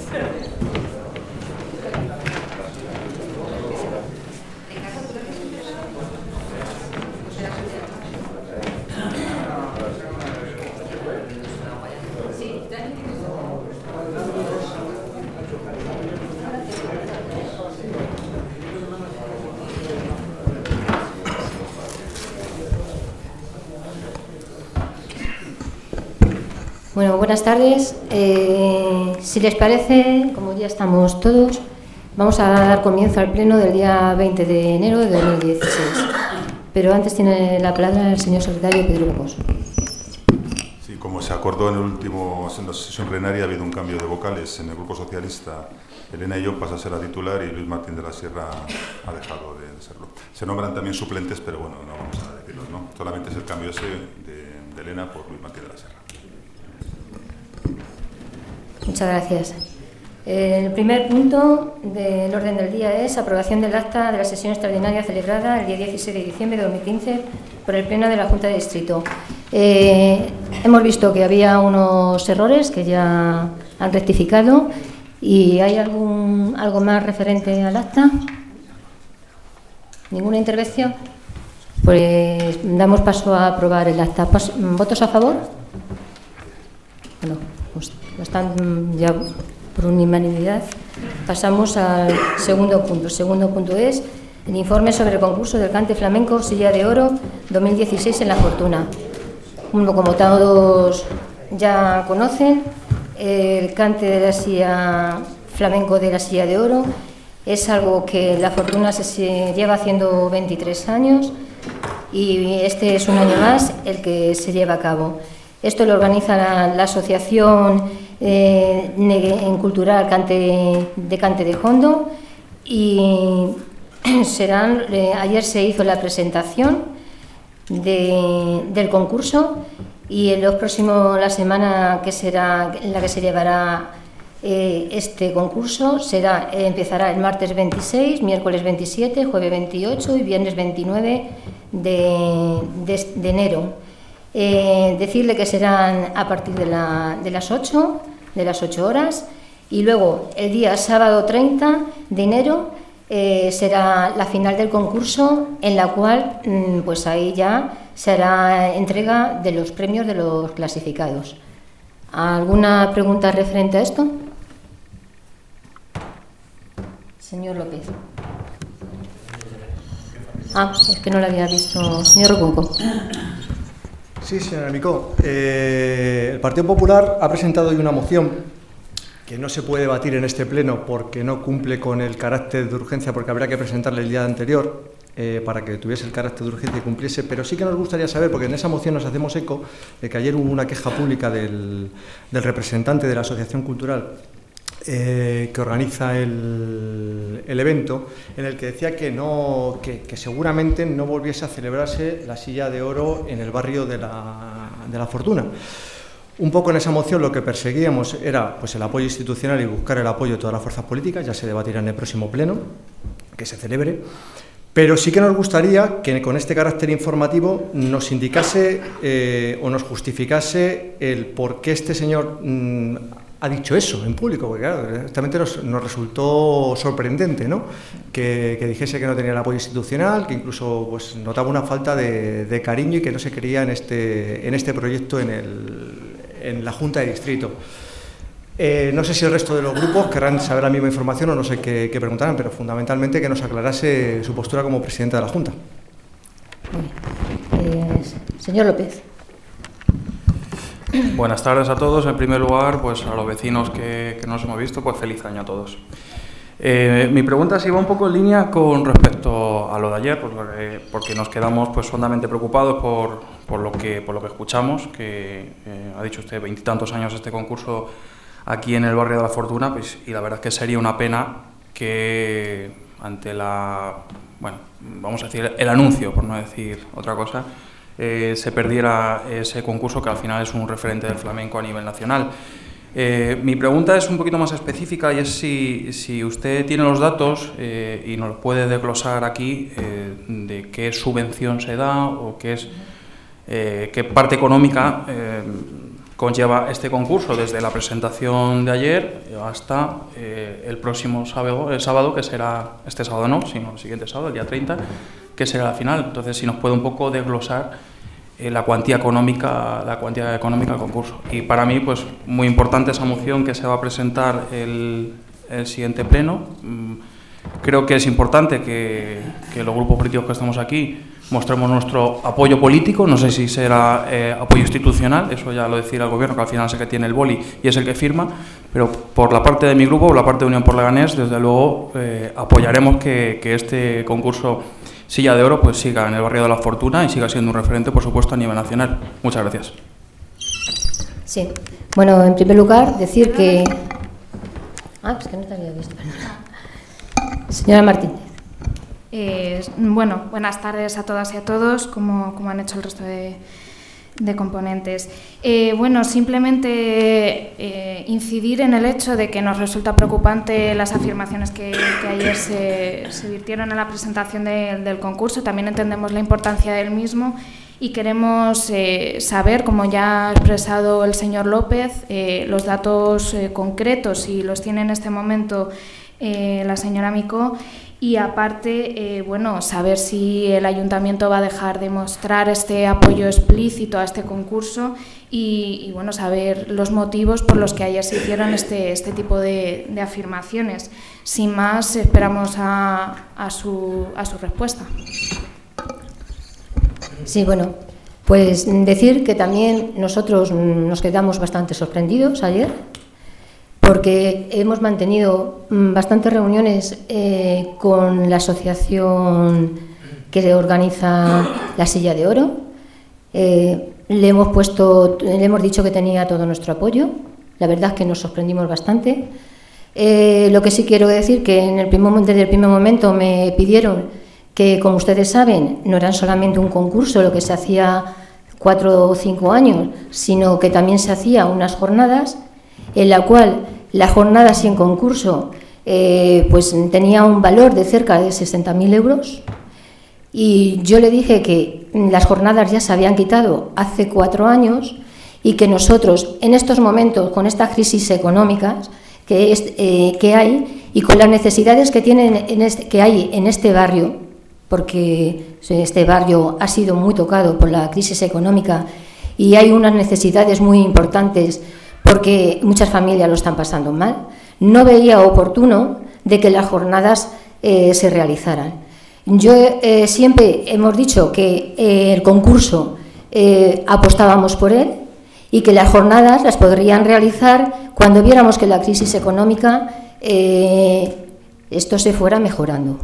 Bueno, buenas tardes. Si les parece, como ya estamos todos, vamos a dar comienzo al pleno del día 20 de enero de 2016. Pero antes tiene la palabra el señor secretario Pedro Locos. Sí, como se acordó en la sesión plenaria, ha habido un cambio de vocales en el Grupo Socialista. Elena y yo pasa a ser la titular y Luis Martín de la Sierra ha dejado de serlo. Se nombran también suplentes, pero bueno, no vamos a decirlos, ¿no? Solamente es el cambio ese de Elena por Luis Martín de la Sierra. Muchas gracias. El primer punto del orden del día es aprobación del acta de la sesión extraordinaria celebrada el día 16 de diciembre de 2015 por el Pleno de la Junta de Distrito. Hemos visto que había unos errores que ya han rectificado. ¿Y hay algo más referente al acta? ¿Ninguna intervención? Pues damos paso a aprobar el acta. ¿Votos a favor? Bueno, pues están ya por unanimidad. Pasamos al segundo punto. El segundo punto es el informe sobre el concurso del cante flamenco Silla de Oro 2016 en La Fortuna. Como todos ya conocen, el cante de la silla flamenco de la Silla de Oro es algo que La Fortuna se lleva haciendo 23 años y este es un año más el que se lleva a cabo. Esto lo organiza la Asociación Cultural de Cante de Hondo y ayer se hizo la presentación del concurso. Y en los próximos, la semana que será en la que se llevará este concurso empezará el martes 26, miércoles 27, jueves 28 y viernes 29 de enero. Decirle que serán a partir de las 8 horas y luego el día sábado 30 de enero será la final del concurso, en la cual pues ahí ya se hará entrega de los premios de los clasificados. ¿Alguna pregunta referente a esto? Señor López. Es que no lo había visto. Señor Rocunco. Sí, señora Micó. El Partido Popular ha presentado hoy una moción que no se puede debatir en este pleno porque no cumple con el carácter de urgencia, porque habría que presentarle el día anterior para que tuviese el carácter de urgencia y cumpliese, pero sí que nos gustaría saber, porque en esa moción nos hacemos eco de que ayer hubo una queja pública del representante de la Asociación Cultural que organiza el evento, en el que decía que seguramente no volviese a celebrarse la Silla de Oro en el barrio de la Fortuna. Un poco en esa moción lo que perseguíamos era pues el apoyo institucional y buscar el apoyo de todas las fuerzas políticas. Ya se debatirá en el próximo pleno, que se celebre, pero sí que nos gustaría que con este carácter informativo nos indicase o nos justificase el por qué este señor ha dicho eso en público, porque claro, realmente nos resultó sorprendente, ¿no? Que dijese que no tenía el apoyo institucional, que incluso pues notaba una falta de cariño y que no se creía en este proyecto en la Junta de Distrito. No sé si el resto de los grupos querrán saber la misma información o no sé qué preguntarán, pero fundamentalmente que nos aclarase su postura como presidenta de la Junta. Señor López. Buenas tardes a todos. En primer lugar, pues a los vecinos que nos hemos visto, pues feliz año a todos. Mi pregunta se iba un poco en línea con respecto a lo de ayer, pues, porque nos quedamos pues hondamente preocupados por lo que escuchamos, que ha dicho usted 20 y tantos años este concurso aquí en el barrio de La Fortuna, pues, y la verdad es que sería una pena que ante vamos a decir el anuncio, por no decir otra cosa, se perdiera ese concurso que al final es un referente del flamenco a nivel nacional. Mi pregunta es un poquito más específica y es si usted tiene los datos y nos los puede desglosar aquí de qué subvención se da o qué parte económica conlleva este concurso desde la presentación de ayer hasta el próximo sábado, que será este sábado no, sino el siguiente sábado, el día 30, que será la final. Entonces, si nos puede un poco desglosar la cuantía económica del concurso. Y para mí, pues muy importante esa moción que se va a presentar el siguiente pleno. Creo que es importante que los grupos políticos que estamos aquí mostremos nuestro apoyo político, no sé si será apoyo institucional, eso ya lo decidirá el Gobierno, que al final es el que tiene el boli y es el que firma, pero por la parte de mi grupo, por la parte de Unión por Leganés, desde luego apoyaremos que este concurso Silla de Oro pues siga en el barrio de la Fortuna y siga siendo un referente, por supuesto, a nivel nacional. Muchas gracias. Sí, bueno, en primer lugar, decir que... es que no te había visto. Señora Martínez. Bueno, buenas tardes a todas y a todos, como han hecho el resto de componentes. Bueno, simplemente incidir en el hecho de que nos resulta preocupante las afirmaciones que ayer se virtieron en la presentación del concurso. También entendemos la importancia del mismo y queremos saber, como ya ha expresado el señor López, los datos concretos, si los tiene en este momento la señora Micó. Y aparte, bueno, saber si el Ayuntamiento va a dejar de mostrar este apoyo explícito a este concurso y bueno, saber los motivos por los que ayer se hicieron este tipo de afirmaciones. Sin más, esperamos a su respuesta. Sí, bueno, pues decir que también nosotros nos quedamos bastante sorprendidos ayer, porque hemos mantenido bastantes reuniones con la asociación que organiza la Silla de Oro. Le hemos dicho que tenía todo nuestro apoyo. La verdad es que nos sorprendimos bastante. Lo que sí quiero decir que desde el primer momento me pidieron que, como ustedes saben, no era solamente un concurso lo que se hacía 4 o 5 años, sino que también se hacía unas jornadas en la cual la jornada sin concurso pues tenía un valor de cerca de 60.000 euros y yo le dije que las jornadas ya se habían quitado hace 4 años y que nosotros en estos momentos, con estas crisis económicas que hay y con las necesidades que hay en este barrio, porque este barrio ha sido muy tocado por la crisis económica y hay unas necesidades muy importantes porque muchas familias lo están pasando mal, no veía oportuno de que las jornadas se realizaran. Yo siempre hemos dicho que el concurso apostábamos por él y que las jornadas las podrían realizar cuando viéramos que la crisis económica esto se fuera mejorando.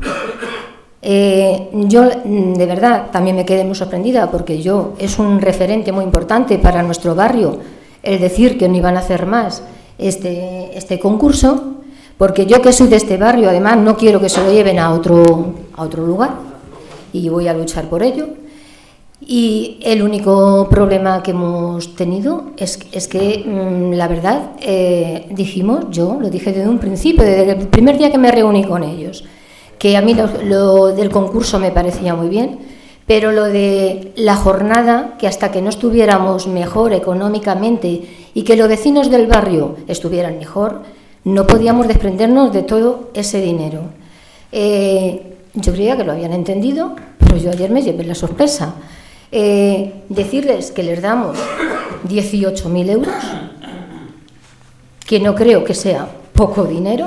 Yo de verdad también me quedé muy sorprendida porque es un referente muy importante para nuestro barrio el decir que no iban a hacer más este concurso, porque yo que soy de este barrio, además no quiero que se lo lleven a otro lugar y voy a luchar por ello. Y el único problema que hemos tenido es que la verdad dijimos, yo lo dije desde un principio, desde el primer día que me reuní con ellos, que a mí lo del concurso me parecía muy bien, pero lo de la jornada, que hasta que no estuviéramos mejor económicamente y que los vecinos del barrio estuvieran mejor, no podíamos desprendernos de todo ese dinero. Yo creía que lo habían entendido, pero yo ayer me llevé la sorpresa. Decirles que les damos 18.000 euros, que no creo que sea poco dinero,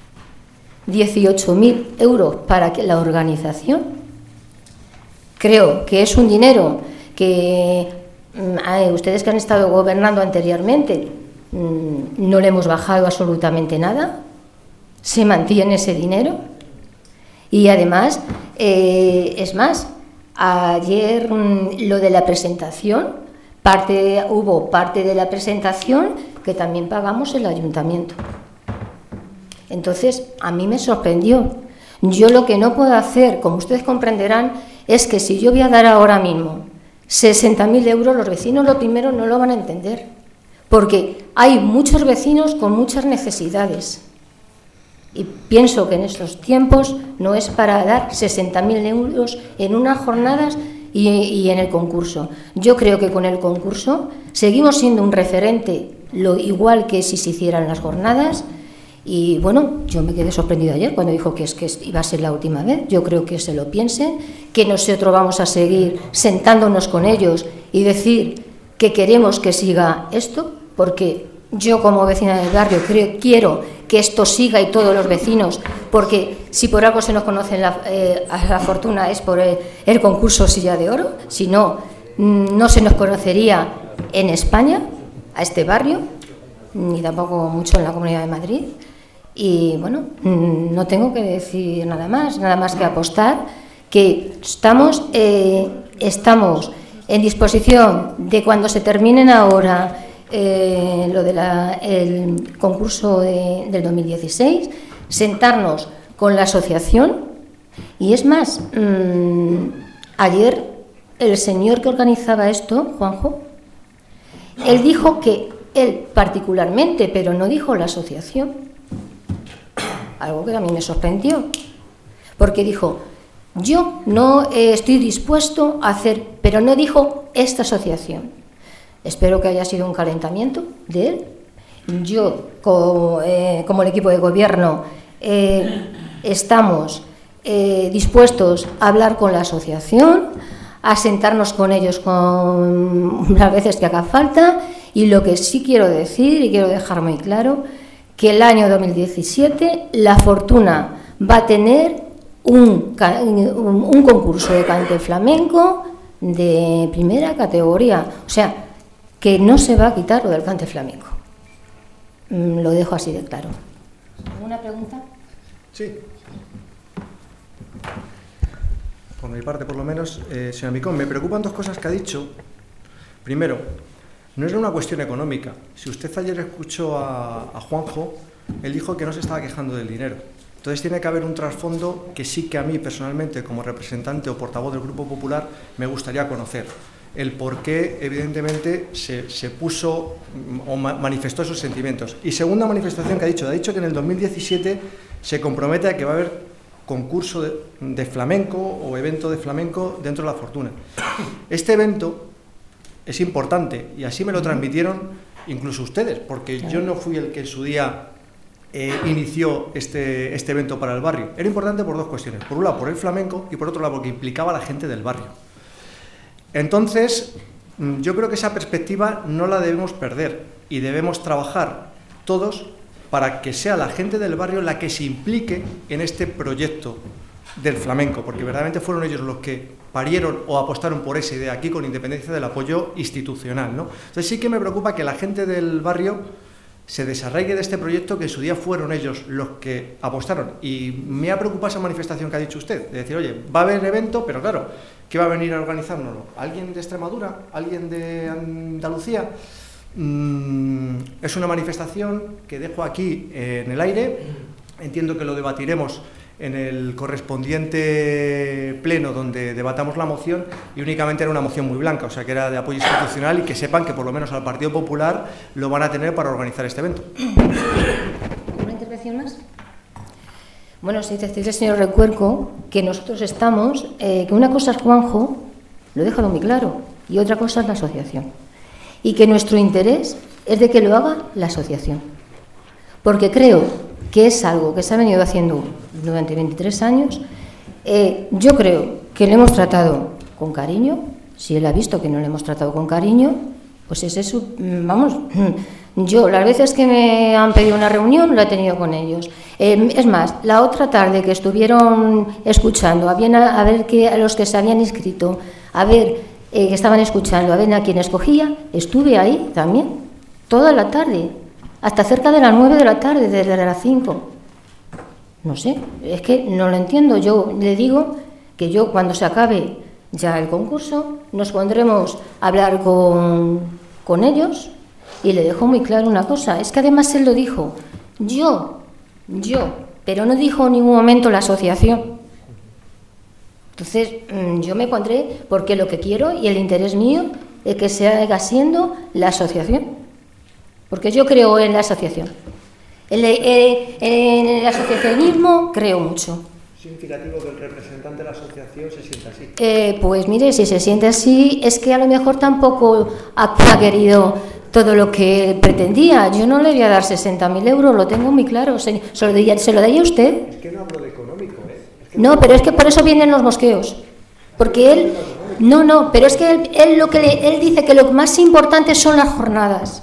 18.000 euros para la organización. Creo que es un dinero que ustedes que han estado gobernando anteriormente no le hemos bajado absolutamente nada, se mantiene ese dinero y además, es más, ayer lo de la presentación, hubo parte de la presentación que también pagamos el ayuntamiento. Entonces, a mí me sorprendió. Yo lo que no puedo hacer, como ustedes comprenderán, es que si yo voy a dar ahora mismo 60.000 euros, los vecinos lo primero no lo van a entender, porque hay muchos vecinos con muchas necesidades. Y pienso que en estos tiempos no es para dar 60.000 euros en unas jornadas y en el concurso. Yo creo que con el concurso seguimos siendo un referente, lo igual que si se hicieran las jornadas. Y bueno, yo me quedé sorprendida ayer cuando dijo que iba a ser la última vez. Yo creo que se lo piensen, que nosotros vamos a seguir sentándonos con ellos y decir que queremos que siga esto, porque yo como vecina del barrio quiero que esto siga y todos los vecinos, porque si por algo se nos conoce a la fortuna es por el concurso Silla de Oro, si no, no se nos conocería en España, a este barrio, ni tampoco mucho en la Comunidad de Madrid. Y bueno, no tengo que decir nada más que apostar, que estamos en disposición de cuando se terminen ahora lo del concurso del 2016, sentarnos con la asociación. Y es más, ayer el señor que organizaba esto, Juanjo, él dijo que él particularmente, pero no dijo la asociación, algo que a mí me sorprendió, porque dijo, yo no estoy dispuesto a hacer, pero no dijo esta asociación. Espero que haya sido un calentamiento de él. Yo, como el equipo de gobierno, estamos dispuestos a hablar con la asociación, a sentarnos con ellos las veces que haga falta, y lo que sí quiero decir, y quiero dejar muy claro, que el año 2017 la Fortuna va a tener un concurso de cante flamenco de primera categoría, o sea, que no se va a quitar lo del cante flamenco. Lo dejo así de claro. ¿Alguna pregunta? Sí. Por mi parte, por lo menos, señora Micón, me preocupan dos cosas que ha dicho. Primero, no era una cuestión económica. Si usted ayer escuchó a Juanjo, él dijo que no se estaba quejando del dinero. Entonces tiene que haber un trasfondo que sí que a mí personalmente, como representante o portavoz del Grupo Popular, me gustaría conocer. El por qué, evidentemente, se puso o manifestó esos sentimientos. Y segunda manifestación que ha dicho que en el 2017 se compromete a que va a haber concurso de flamenco o evento de flamenco dentro de la Fortuna. Este evento es importante y así me lo transmitieron incluso ustedes, porque yo no fui el que en su día inició este evento para el barrio. Era importante por dos cuestiones. Por un lado, por el flamenco, y por otro lado, porque implicaba a la gente del barrio. Entonces, yo creo que esa perspectiva no la debemos perder y debemos trabajar todos para que sea la gente del barrio la que se implique en este proyecto del flamenco, porque verdaderamente fueron ellos los que parieron o apostaron por esa idea aquí, con independencia del apoyo institucional, ¿no? Entonces sí que me preocupa que la gente del barrio se desarraigue de este proyecto, que en su día fueron ellos los que apostaron. Y me ha preocupado esa manifestación que ha dicho usted, de decir, oye, va a haber evento, pero claro, ¿qué va a venir a organizárnoslo? ¿Alguien de Extremadura? ¿Alguien de Andalucía? Es una manifestación que dejo aquí en el aire. Entiendo que lo debatiremos en el correspondiente pleno donde debatamos la moción, y únicamente era una moción muy blanca, o sea que era de apoyo institucional, y que sepan que por lo menos al Partido Popular lo van a tener para organizar este evento. ¿Una intervención más? Bueno, sí, decirle, señor Recuerco, que nosotros estamos, que una cosa es Juanjo, lo he dejado muy claro, y otra cosa es la asociación. Y que nuestro interés es de que lo haga la asociación. Porque creo que es algo que se ha venido haciendo durante 23 años. Yo creo que lo hemos tratado con cariño. Si él ha visto que no lo hemos tratado con cariño, pues es eso. Vamos, yo las veces que me han pedido una reunión lo he tenido con ellos. Es más, la otra tarde que estuvieron escuchando, a ver a los que se habían inscrito, a ver que estaban escuchando, a ver a quién escogía, estuve ahí también, toda la tarde, hasta cerca de las 9 de la tarde, desde las 5. No sé, es que no lo entiendo. Yo le digo que yo, cuando se acabe ya el concurso, nos pondremos a hablar con ellos, y le dejo muy claro una cosa, es que además él lo dijo, yo, pero no dijo en ningún momento la asociación. Entonces, yo me pondré, porque lo que quiero y el interés mío es que se haga siendo la asociación. Porque yo creo en la asociación. En el asociacionismo creo mucho. significativo que el representante de la asociación se sienta así. Pues mire, si se siente así, es que a lo mejor tampoco ha querido todo lo que pretendía. Yo no le voy a dar 60.000 euros, lo tengo muy claro. ¿Se lo daría usted? Es que no hablo de económico, ¿eh? No, pero es que por eso vienen los mosqueos. Porque él... No, pero es que él dice que lo más importante son las jornadas.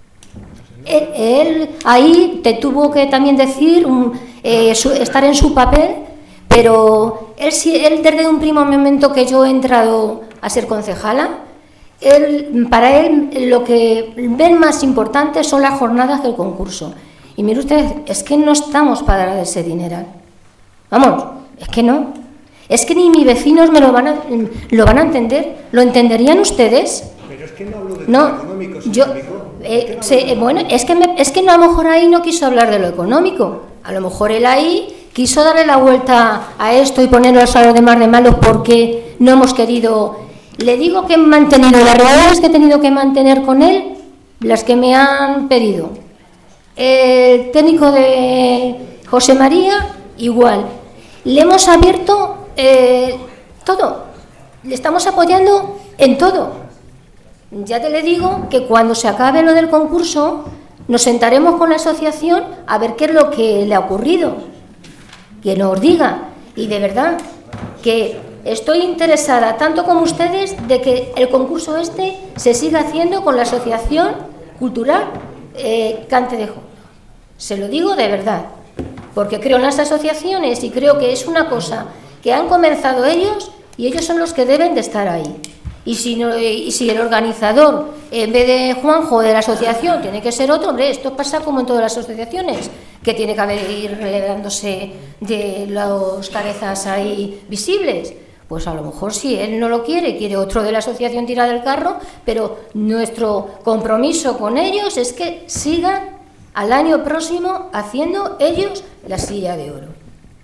Él ahí te tuvo que también decir, estar en su papel, pero él desde un primer momento que yo he entrado a ser concejala, para él lo que ven más importante son las jornadas que el concurso. Y mire usted, es que no estamos para dar ese dinero. Vamos, es que no. Es que ni mis vecinos me lo van a entender. ¿Lo entenderían ustedes? Pero es que no hablo de No, económico, bueno, es que a lo mejor ahí no quiso hablar de lo económico. A lo mejor él ahí quiso darle la vuelta a esto y ponerlo a los demás de malos porque no hemos querido. Le digo que he mantenido las reuniones que he tenido que mantener con él, las que me han pedido. El técnico de José María, igual. Le hemos abierto todo. Le estamos apoyando en todo. Ya te le digo que cuando se acabe lo del concurso, nos sentaremos con la asociación a ver qué es lo que le ha ocurrido. Que nos diga. Y de verdad, que estoy interesada, tanto como ustedes, de que el concurso se siga haciendo con la Asociación Cultural Cante de Jondo. Se lo digo de verdad, porque creo en las asociaciones y creo que es una cosa que han comenzado ellos y ellos son los que deben de estar ahí. Y si el organizador, en vez de Juanjo de la asociación, tiene que ser otro, hombre, esto pasa como en todas las asociaciones, que tiene que ir relevándose de las cabezas ahí visibles. Pues a lo mejor si él no lo quiere otro de la asociación tirar del carro, pero nuestro compromiso con ellos es que sigan al año próximo haciendo ellos la silla de oro.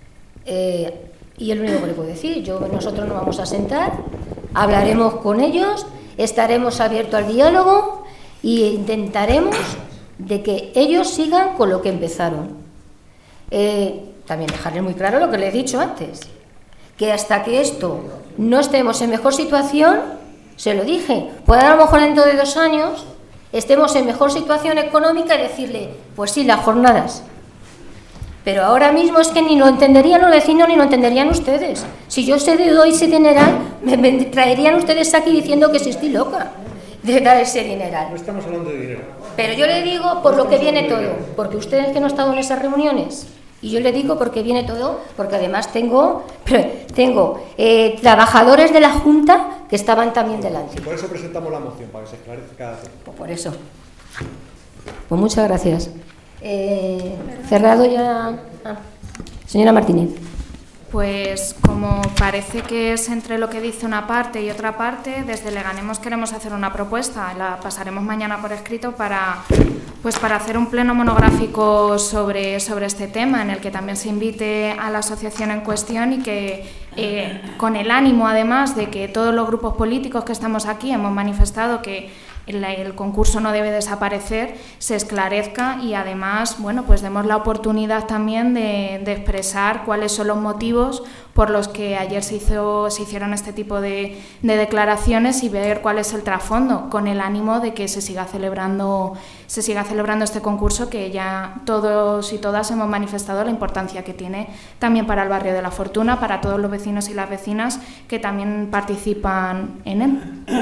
Y es lo único que le puedo decir. Nosotros nos vamos a sentar, hablaremos con ellos, estaremos abiertos al diálogo e intentaremos de que ellos sigan con lo que empezaron. También dejarles muy claro lo que les he dicho antes, que hasta que esto no estemos en mejor situación, se lo dije, puede a lo mejor dentro de 2 años estemos en mejor situación económica y decirle, pues sí, las jornadas. Pero ahora mismo es que ni lo entenderían los vecinos ni lo entenderían ustedes. Si yo se doy ese dineral, me traerían ustedes aquí diciendo que sí estoy loca de dar ese dineral. No estamos hablando de dinero. Pero yo le digo por lo que viene todo, porque ustedes que no han estado en esas reuniones, y yo le digo porque viene todo, porque además tengo trabajadores de la Junta que estaban también delante. Por eso presentamos la moción, para que se esclarezca cada tema. Pues por eso. Pues muchas gracias. Cerrado ya. Señora Martínez. Pues como parece que es entre lo que dice una parte y otra parte, desde Leganemos queremos hacer una propuesta, la pasaremos mañana por escrito para hacer un pleno monográfico sobre este tema, en el que también se invite a la asociación en cuestión y que con el ánimo además de que todos los grupos políticos que estamos aquí hemos manifestado que el concurso no debe desaparecer, se esclarezca y además, bueno, pues demos la oportunidad también de expresar cuáles son los motivos por los que ayer se hicieron este tipo de declaraciones y ver cuál es el trasfondo, con el ánimo de que se siga celebrando este concurso, que ya todos y todas hemos manifestado la importancia que tiene también para el barrio de La Fortuna, para todos los vecinos y las vecinas que también participan en él.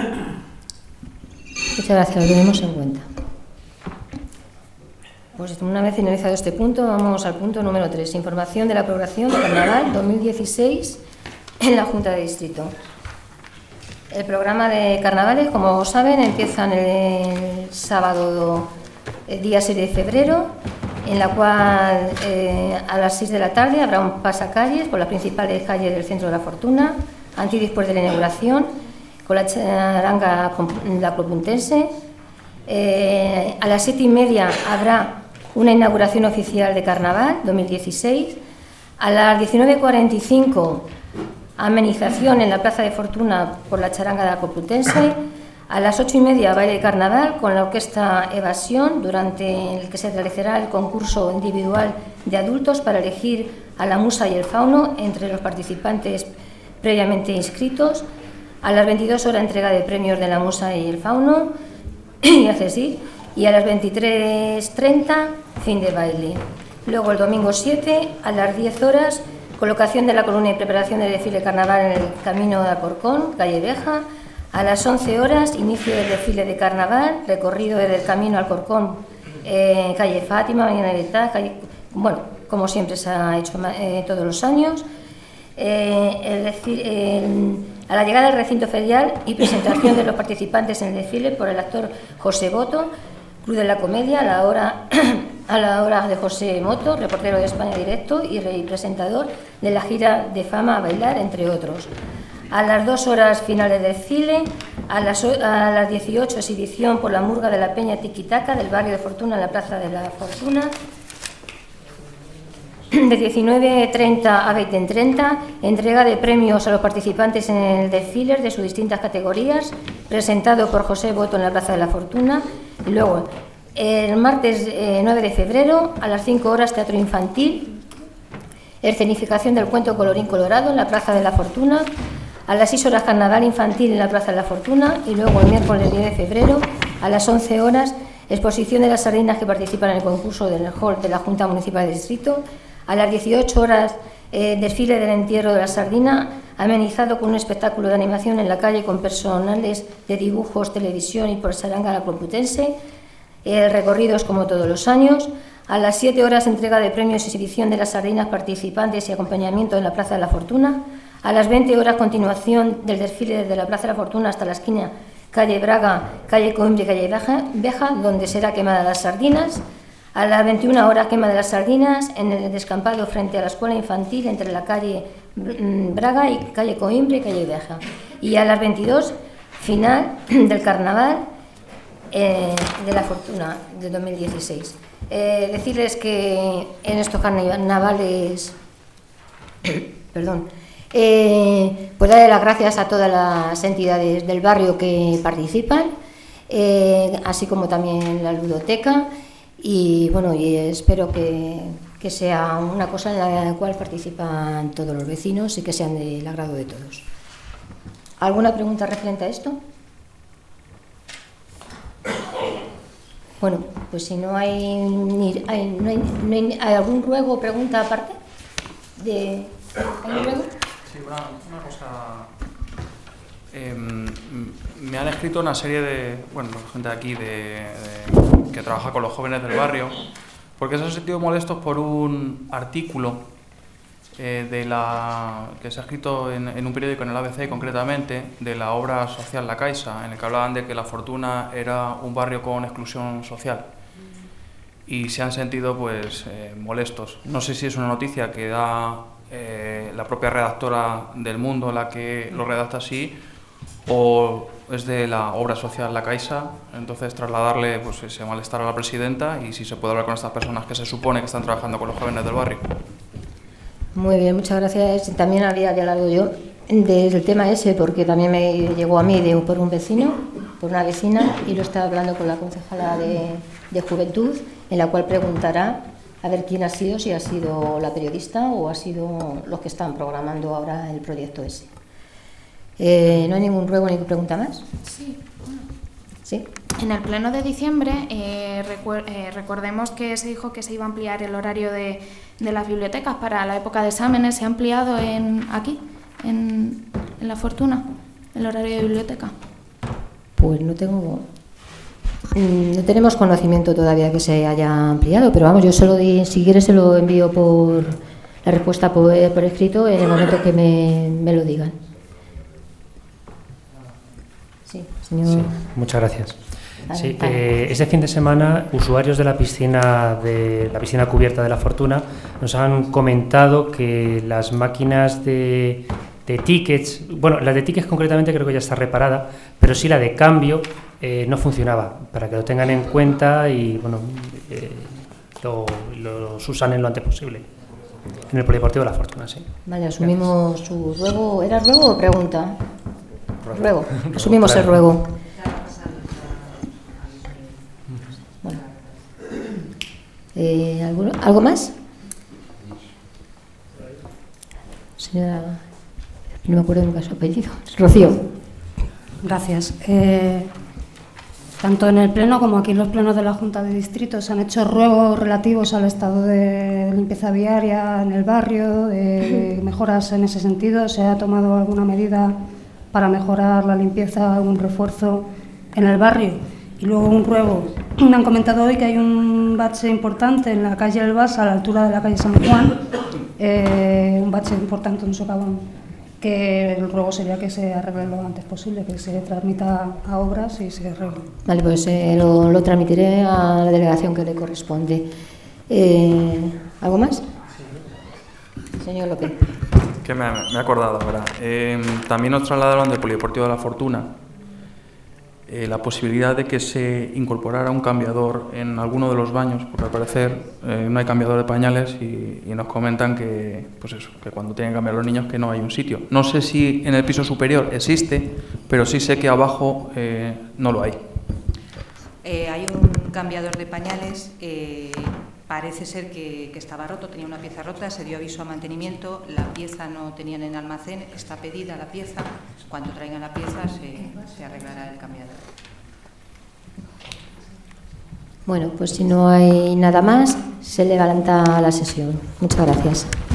Muchas gracias, lo tenemos en cuenta. Pues una vez finalizado este punto, vamos al punto número 3, información de la programación de Carnaval 2016 en la Junta de Distrito. El programa de carnavales, como saben, empieza el sábado, día 6 de febrero, en la cual a las 6 de la tarde habrá un pasacalles por las principales calles del centro de La Fortuna, antes y después de la inauguración, con la charanga la Complutense. A las 7:30 habrá una inauguración oficial de Carnaval 2016. A las 19:45 amenización en la Plaza de Fortuna por la charanga de la Complutense. A las 8:30, baile de carnaval con la orquesta Evasión, durante el que se realizará el concurso individual de adultos para elegir a la musa y el fauno entre los participantes previamente inscritos. A las 22 horas, entrega de premios de la musa y el fauno, y a las 23:30, fin de baile. Luego, el domingo 7, a las 10 horas, colocación de la columna y preparación del desfile carnaval en el camino de Alcorcón, calle Beja. A las 11 horas, inicio del desfile de carnaval, recorrido desde el camino Alcorcón, calle Fátima, Mañana de Libertad, bueno, como siempre se ha hecho todos los años. A la llegada del recinto ferial y presentación de los participantes en el desfile por el actor José Boto, Club de la Comedia, a la hora de José Moto, reportero de España Directo y presentador de la gira de Fama a Bailar, entre otros. A las 2 horas, finales del desfile. A las 18, exhibición por la murga de la Peña Tiquitaca del barrio de Fortuna en la Plaza de la Fortuna. De 19:30 a 20:30, entrega de premios a los participantes en el desfile de sus distintas categorías, presentado por José Boto en la Plaza de la Fortuna. Y luego, el martes 9 de febrero, a las 5 horas, teatro infantil, escenificación del cuento Colorín Colorado en la Plaza de la Fortuna. A las 6 horas, carnaval infantil en la Plaza de la Fortuna. Y luego, el miércoles 10 de febrero, a las 11 horas, exposición de las sardinas que participan en el concurso del hall de la Junta Municipal de Distrito. A las 18 horas, desfile del entierro de la sardina, amenizado con un espectáculo de animación en la calle con personales de dibujos, televisión y por Saranga la Complutense. El recorrido es como todos los años. A las 7 horas, entrega de premios y exhibición de las sardinas participantes y acompañamiento en la Plaza de la Fortuna. A las 20 horas, continuación del desfile desde la Plaza de la Fortuna hasta la esquina calle Braga, calle Coimbra y calle Beja, donde será quemada las sardinas. A las 21 horas, quema de las sardinas en el descampado frente a la escuela infantil entre la calle Braga y calle Coimbra y calle Beja. Y a las 22, final del carnaval de la Fortuna de 2016. Decirles que en estos carnavales, pues darle las gracias a todas las entidades del barrio que participan, así como también la ludoteca. Y bueno, y espero que sea una cosa en la cual participan todos los vecinos y que sean del agrado de todos. ¿Alguna pregunta referente a esto? Bueno, pues si no hay, ¿hay algún ruego o pregunta aparte? ¿Hay un ruego? Sí, una cosa. Me han escrito una serie de, gente de aquí que trabaja con los jóvenes del barrio, porque se han sentido molestos por un artículo que se ha escrito en un periódico, en el ABC concretamente, de la obra social La Caixa, en el que hablaban de que La Fortuna era un barrio con exclusión social. Y se han sentido molestos. No sé si es una noticia que da la propia redactora del Mundo la que lo redacta así, o es de la obra social La Caixa. Entonces trasladarle ese malestar a la presidenta y si se puede hablar con estas personas que se supone que están trabajando con los jóvenes del barrio. Muy bien, muchas gracias. También había hablado yo del tema ese porque también me llegó a mí por un vecino, por una vecina, y lo estaba hablando con la concejala de Juventud, en la cual preguntará a ver quién ha sido, si ha sido la periodista o ha sido los que están programando ahora el proyecto ese. ¿No hay ningún ruego ni pregunta más? Sí. ¿Sí? En el pleno de diciembre recordemos que se dijo que se iba a ampliar el horario de las bibliotecas para la época de exámenes. ¿Se ha ampliado aquí, en La Fortuna, el horario de biblioteca? Pues no tenemos conocimiento todavía que se haya ampliado, pero vamos, yo si quieres se lo envío por la respuesta por escrito en el momento que me lo digan. Sí, señor. Sí, muchas gracias. Sí, este fin de semana, usuarios de la piscina cubierta de La Fortuna nos han comentado que las máquinas de tickets, la de tickets concretamente creo que ya está reparada, pero sí la de cambio no funcionaba, para que lo tengan en cuenta y los usan en lo antes posible. En el Polideportivo de La Fortuna, sí. Vale, asumimos su ruego. ¿Era ruego o pregunta? Ruego. Asumimos el ruego. ¿Algo más? Señora, no me acuerdo nunca su apellido. Rocío. Gracias. Tanto en el Pleno como aquí en los plenos de la Junta de Distrito se han hecho ruegos relativos al estado de limpieza viaria en el barrio, de mejoras en ese sentido. ¿Se ha tomado alguna medida para mejorar la limpieza, un refuerzo en el barrio? Y luego un ruego. Me han comentado hoy que hay un bache importante en la calle El Bas, a la altura de la calle San Juan, un bache importante, un socavón, que el ruego sería que se arregle lo antes posible, que se transmita a obras y se arregle. Vale, pues lo transmitiré a la delegación que le corresponde. ¿Algo más? Señor López. Que me he acordado ahora. También nos trasladaron del Polideportivo de la Fortuna la posibilidad de que se incorporara un cambiador en alguno de los baños, porque al parecer no hay cambiador de pañales y nos comentan que, pues eso, que cuando tienen que cambiar los niños que no hay un sitio. No sé si en el piso superior existe, pero sí sé que abajo no lo hay. Hay un cambiador de pañales, parece ser que estaba roto, tenía una pieza rota, se dio aviso a mantenimiento, la pieza no tenían en almacén, está pedida la pieza, cuando traigan la pieza se arreglará el cambiador. Bueno, pues si no hay nada más, se levanta la sesión. Muchas gracias.